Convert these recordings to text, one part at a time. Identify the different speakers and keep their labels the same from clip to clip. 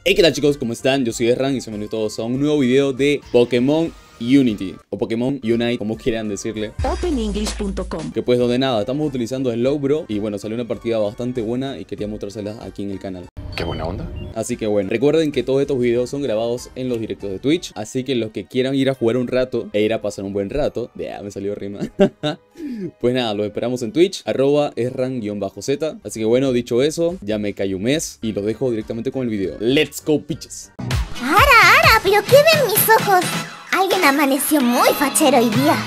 Speaker 1: Hey, ¿qué tal, chicos? ¿Cómo están? Yo soy Erran y bienvenidos todos a un nuevo video de Pokémon Unity o Pokémon Unite, como quieran decirle.
Speaker 2: Openenglish.com.
Speaker 1: Que pues donde nada, estamos utilizando Slowbro y bueno, salió una partida bastante buena y quería mostrárselas aquí en el canal.
Speaker 3: Qué buena onda.
Speaker 1: Así que bueno, recuerden que todos estos videos son grabados en los directos de Twitch, así que los que quieran ir a jugar un rato e ir a pasar un buen rato, me salió rima. Pues nada, los esperamos en Twitch, @erran_z. Así que bueno, dicho eso, ya me cayó un mes y los dejo directamente con el video. Let's go, bitches.
Speaker 4: ¡Ara! ¿Pero qué ven mis ojos? Alguien amaneció muy fachero hoy día.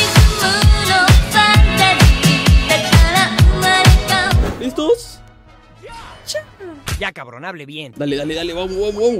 Speaker 1: ¿Listos?
Speaker 5: Ya, cabrón, hable bien.
Speaker 1: Dale, vamos.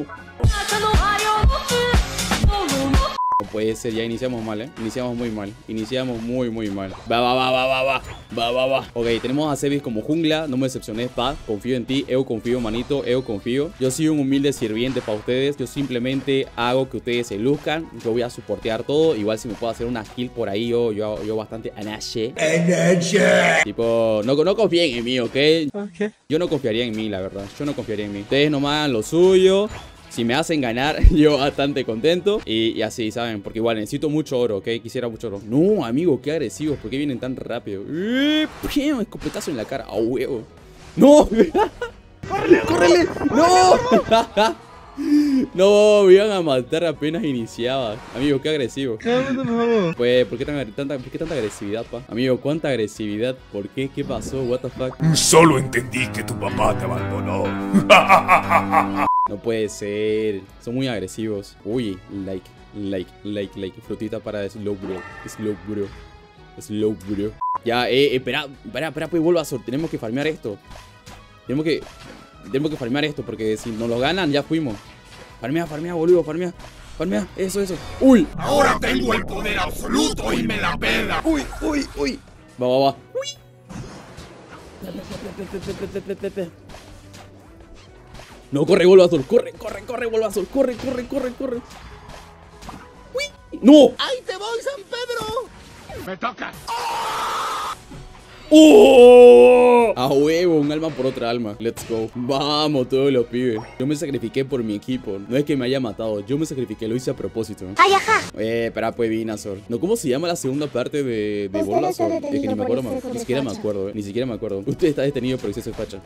Speaker 1: No puede ser, ya iniciamos mal, Iniciamos muy mal. Iniciamos muy mal. Va. Ok, tenemos a Cebis como jungla. No me decepciones, pa. Confío en ti. Confío, manito. Confío. Yo soy un humilde sirviente para ustedes. Yo simplemente hago que ustedes se luzcan. Yo voy a soportear todo. Igual si me puedo hacer una kill por ahí, yo bastante anache. Tipo, no confíen en mí, ¿ok? Yo no confiaría en mí, la verdad. Yo no confiaría en mí. Ustedes nomás hagan lo suyo. Si me hacen ganar, yo bastante contento. Y así, ¿saben? Porque igual necesito mucho oro, ¿ok? Quisiera mucho oro. No, amigo, qué agresivos. ¿Por qué vienen tan rápido? Escopetazo en la cara. ¡A huevo! ¡No! ¡Córrele! ¡No! No, me iban a matar apenas iniciaba. Amigo, qué agresivo. Pues, ¿por qué tanta agresividad, pa? Amigo, ¿cuánta agresividad? ¿Por qué? ¿Qué pasó? What the fuck?
Speaker 3: Solo entendí que tu papá te abandonó.
Speaker 1: No puede ser. Son muy agresivos. Uy, like. Frutita para Slowbro. Slowbro. Ya, espera, pues Bulbasaur. Tenemos que farmear esto. Tenemos que farmear esto porque si nos lo ganan, ya fuimos. Farmea, boludo, farmea. Eso. ¡Uy!
Speaker 3: Ahora tengo el poder absoluto y me la pela.
Speaker 1: ¡Uy! Va. ¡Uy! No, corre, Bulbasaur. Corre, Bulbasaur. Corre. ¡Uy! ¡No!
Speaker 3: ¡Ahí te voy, San Pedro! ¡Me toca!
Speaker 1: ¡Oh! A huevo, un alma por otra alma. Let's go. Vamos, todos los pibes. Yo me sacrifiqué por mi equipo. No es que me haya matado, yo me sacrifiqué, lo hice a propósito.
Speaker 4: ¡Ay, ajá!
Speaker 1: Espera, pues Venusaur. No, ¿cómo se llama la segunda parte de Bulbasaur? Es que ni me acuerdo, ni siquiera me acuerdo, Ni siquiera me acuerdo. Usted está detenido por exceso de facha.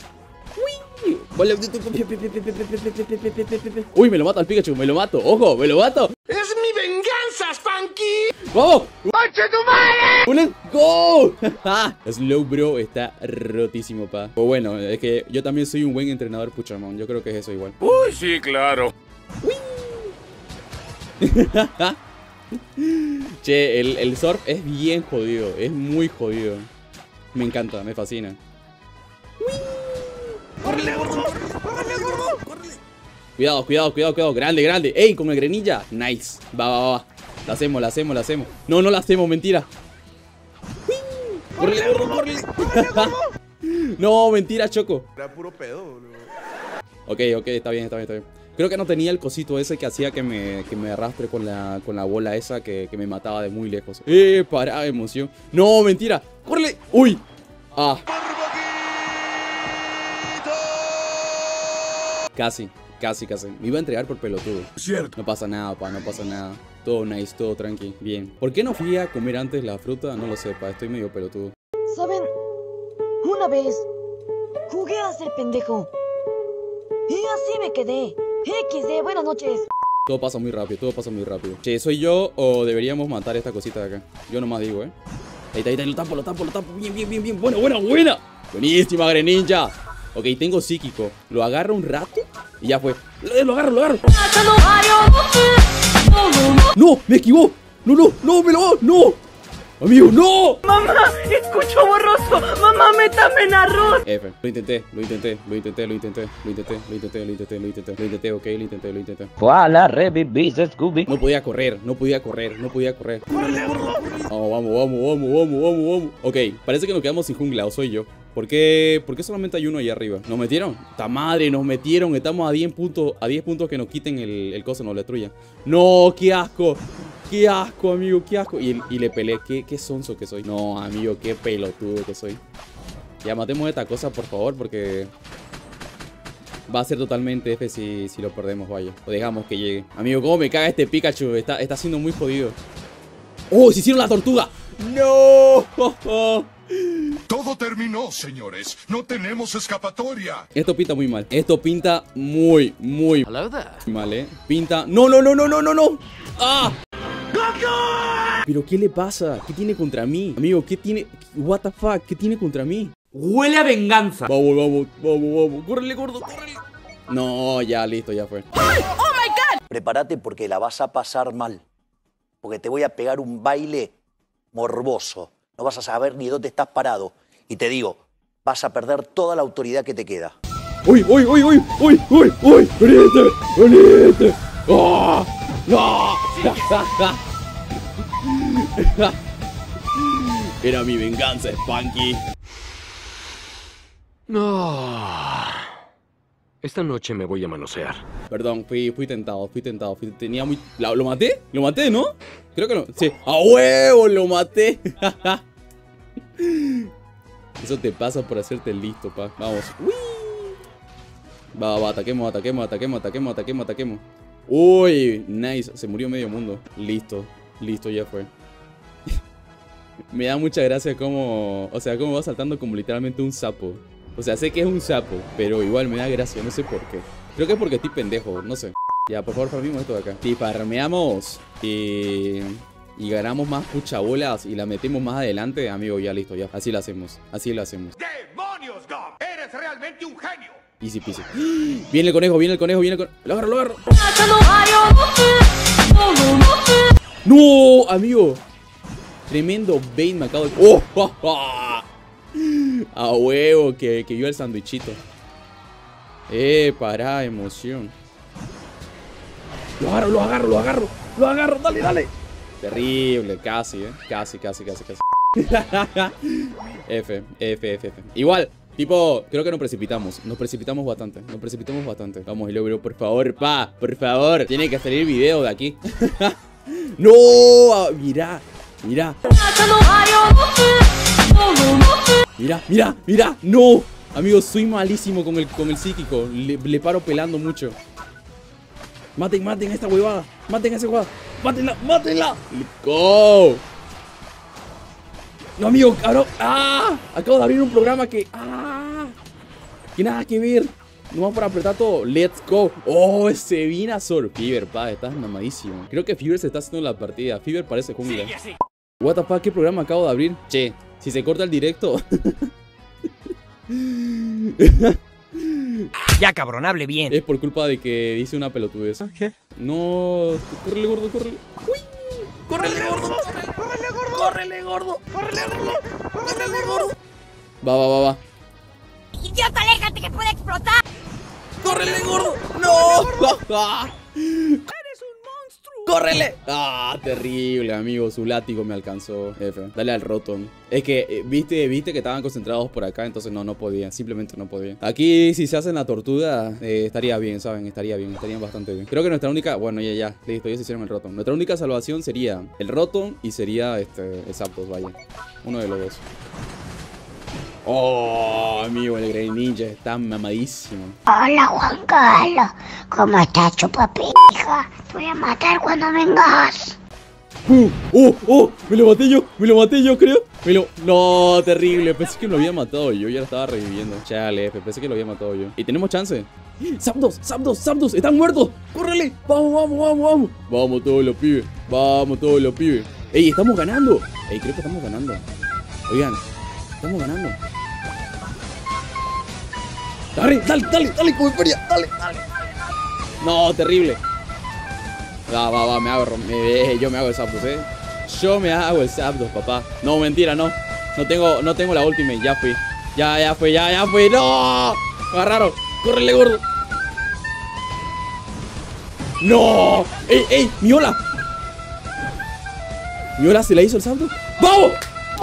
Speaker 1: Uy, me lo mata el Pikachu, me lo mato. ¡Ojo, me lo mato!
Speaker 3: ¡Es mi venganza, Spanky!
Speaker 1: ¡Vamos!
Speaker 3: ¡Manche tu madre!
Speaker 1: ¡Let's go! Slowbro está rotísimo, pa. Pues bueno, es que yo también soy un buen entrenador Puchamón. Yo creo que es eso igual.
Speaker 3: Uy, sí, claro.
Speaker 1: Che, el surf es bien jodido. Es muy jodido. Me encanta, me fascina.
Speaker 3: ¡Córrele, gordo!
Speaker 1: Cuidado. Grande. ¡Ey, con el grenilla! Nice. Va. La hacemos. No la hacemos, mentira. ¡Córrele, gordo! No, mentira, Choco.
Speaker 3: Era puro pedo, boludo.
Speaker 1: Ok, está bien. Creo que no tenía el cosito ese que hacía que me arrastre con la bola esa que me mataba de muy lejos. Pará, emoción. No, mentira. ¡Córrele! ¡Uy! Ah. Casi. Me iba a entregar por pelotudo.
Speaker 3: Cierto.
Speaker 1: No pasa nada, pa, no pasa nada. Todo nice, todo tranqui. Bien. ¿Por qué no fui a comer antes la fruta? No lo sé, pa, estoy medio pelotudo.
Speaker 2: ¿Saben? Una vez jugué a ser pendejo y así me quedé. XD, buenas noches.
Speaker 1: Todo pasa muy rápido. Che, ¿soy yo o deberíamos matar esta cosita de acá? Yo nomás digo, Ahí, lo tapo. Bien. Buena. Buenísima, Greninja. Ok, tengo psíquico. Lo agarro un rato y ya fue. Lo agarro. ¡No! ¡Me esquivó! ¡No! ¡Me lo va! ¡No! ¡Amigo, no!
Speaker 2: Mamá, escucho borroso. Mamá, métame en arroz.
Speaker 1: F. Lo intenté, ok, lo intenté.
Speaker 5: ¡Hola, revivís, Scooby!
Speaker 1: No podía correr. Vamos. Ok, parece que nos quedamos sin jungla, o soy yo. ¿Por qué solamente hay uno ahí arriba? ¿Nos metieron? ¡Ta madre! Nos metieron. Estamos a 10 puntos que nos quiten el coso, nos lo destruyan. ¡No! ¡Qué asco! ¡Qué asco, amigo! ¡Qué asco! Y le peleé. ¿Qué sonso que soy? No, amigo, qué pelotudo que soy. Ya matemos esta cosa, por favor, porque Va a ser totalmente F si lo perdemos, vaya. O dejamos que llegue. Amigo, cómo me caga este Pikachu. Está siendo muy jodido. ¡Oh! ¡Se hicieron la tortuga! ¡No!
Speaker 3: Todo terminó, señores. No tenemos escapatoria.
Speaker 1: Esto pinta muy mal. Esto pinta muy mal, ¿eh? Pinta... ¡No! ¡Ah! ¿Pero qué le pasa? ¿Qué tiene contra mí? Amigo, ¿qué tiene? What the fuck? ¿Qué tiene contra mí?
Speaker 5: Huele a venganza.
Speaker 1: Vamos. Córrele, gordo, córrele. No, ya, listo, ya fue.
Speaker 6: Prepárate porque la vas a pasar mal. Porque te voy a pegar un baile morboso. No vas a saber ni dónde estás parado. Y te digo, vas a perder toda la autoridad que te queda.
Speaker 1: ¡Uy! ¡Venite! ¡Oh! ¡No! Era mi venganza, Spanky.
Speaker 7: No. Esta noche me voy a manosear.
Speaker 1: Perdón, fui tentado. Tenía muy... ¿Lo maté? ¿Lo maté, no? Creo que no. Sí. ¡A huevo! ¡Lo maté! Eso te pasa por hacerte listo, pa. Vamos. ¡Uy! Va, ataquemos. Uy, nice. Se murió medio mundo. Listo, ya fue. Me da mucha gracia cómo... O sea, cómo va saltando como literalmente un sapo. O sea, sé que es un sapo, pero igual me da gracia, no sé por qué. Creo que es porque estoy pendejo, no sé. Ya, por favor, farmemos esto de acá. Si farmeamos y ganamos más puchabolas y la metemos más adelante, amigo, ya listo, ya. Así lo hacemos.
Speaker 3: ¡Demonios, Gob! ¡Eres realmente un genio!
Speaker 1: Easy peasy. Viene el conejo. Lo agarro. ¡No, amigo! Tremendo bait me acabo de... ¡Oh! A huevo, que vio el sandwichito. Pará, emoción. Lo agarro. Dale. Terrible, casi, Casi. F. Igual, tipo, creo que nos precipitamos bastante. Vamos, y luego, por favor, por favor. Tiene que salir video de aquí. No, mira. No, amigos, soy malísimo con el psíquico. Le paro pelando mucho. Maten a esta huevada. Maten a esa huevada. Mátenla. Let's go. No, amigo, cabrón. Acabo de abrir un programa que nada que ver. Nomás para apretar todo. Let's go. Oh, ese Venusaur. Fever, pa, estás mamadísimo. Creo que Fever se está haciendo la partida. Fever parece jungla. What the fuck, ¿qué programa acabo de abrir? Che, si se corta el directo.
Speaker 5: Ya, cabrón, hable bien.
Speaker 1: Es por culpa de que dice una pelotudez.
Speaker 5: ¿Qué?
Speaker 1: No. Córrele, gordo. Uy. Córrele, gordo. Va.
Speaker 4: ¡Idiota, aléjate que puede explotar!
Speaker 1: ¡Córrele, gordo! ¡No! ¡Córrele! Terrible, amigo. Su látigo me alcanzó. F. Dale al Rotom. Es que, viste que estaban concentrados por acá, entonces no podía. Simplemente no podía. Aquí, si se hacen la tortuga, estaría bien, ¿saben? Estarían bastante bien. Creo que nuestra única... Bueno, ya. Listo, ya se hicieron el Rotom. Nuestra única salvación sería el Rotom y sería el Zapdos, vaya. Uno de los dos. Oh, amigo, el Grey Ninja está mamadísimo.
Speaker 4: Hola, Juan Carlos. ¿Cómo estás, chupapija? Te voy a matar cuando vengas.
Speaker 1: Me lo maté yo, creo. No, terrible. Pensé que lo había matado yo. Ya lo estaba reviviendo. Chale, pensé que lo había matado yo. Y tenemos chance. ¡Zapdos! ¡Están muertos! ¡Córrele! ¡Vamos! Vamos todos los pibes. ¡Ey, estamos ganando! Creo que estamos ganando. Oigan, estamos ganando. Dale, como feria. Dale. No, terrible. Va, yo me hago el Zapdos, Yo me hago el Zapdos, papá. No, mentira, no. No tengo la ultimate, ya fui. Ya fui. ¡No! Me agarraron. ¡Córrele, gordo! ¡No! ¡Ey! ¡Miola! ¿Miola se la hizo el Zapdos? ¡Vamos!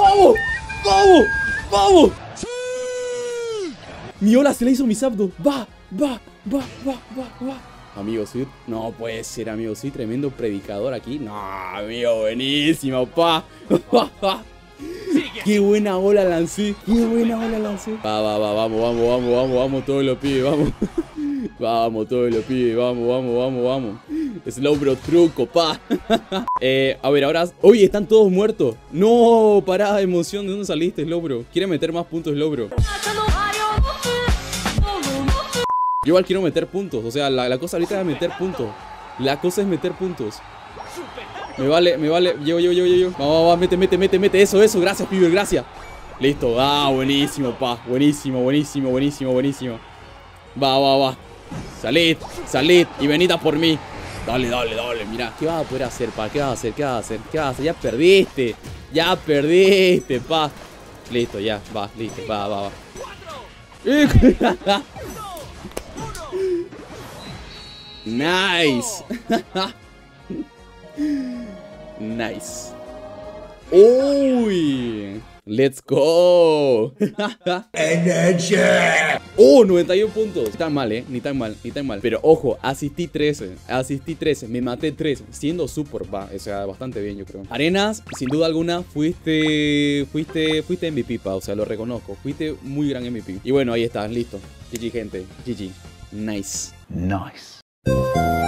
Speaker 1: Miola se la hizo mi Zapdos. Va. Amigo, no puede ser, amigo. Soy tremendo predicador aquí. No, amigo, buenísimo, pa. Qué buena ola lancé. Va, vamos, todos los pibes, vamos. Vamos, todos los pibes, vamos, vamos, vamos, vamos. Slowbro truco, pa. A ver, ahora... Oye, están todos muertos. No, pará, emoción. ¿De dónde saliste, Slowbro? Quiere meter más puntos, Slowbro. Yo igual quiero meter puntos. O sea, la cosa ahorita es meter puntos. La cosa es meter puntos. Me vale. Llevo. Vamos, mete. Eso. Gracias, pibe, gracias. Listo. Ah, buenísimo, pa. Buenísimo. Va. Salid. Y venid a por mí. Dale. Mira, ¿qué vas a poder hacer, pa? ¿Qué vas a hacer? Ya perdiste, pa. Listo, ya, va, listo, va. Nice. Nice. Uy. Let's go. Oh, 91 puntos. Ni tan mal, ni tan mal. Pero ojo, asistí 13. Me maté 3. Siendo super, va. O sea, bastante bien, yo creo. Arenas, sin duda alguna, fuiste MVP, pa. O sea, lo reconozco. Fuiste muy gran MVP. Y bueno, ahí está, listo. GG, gente. GG. Nice.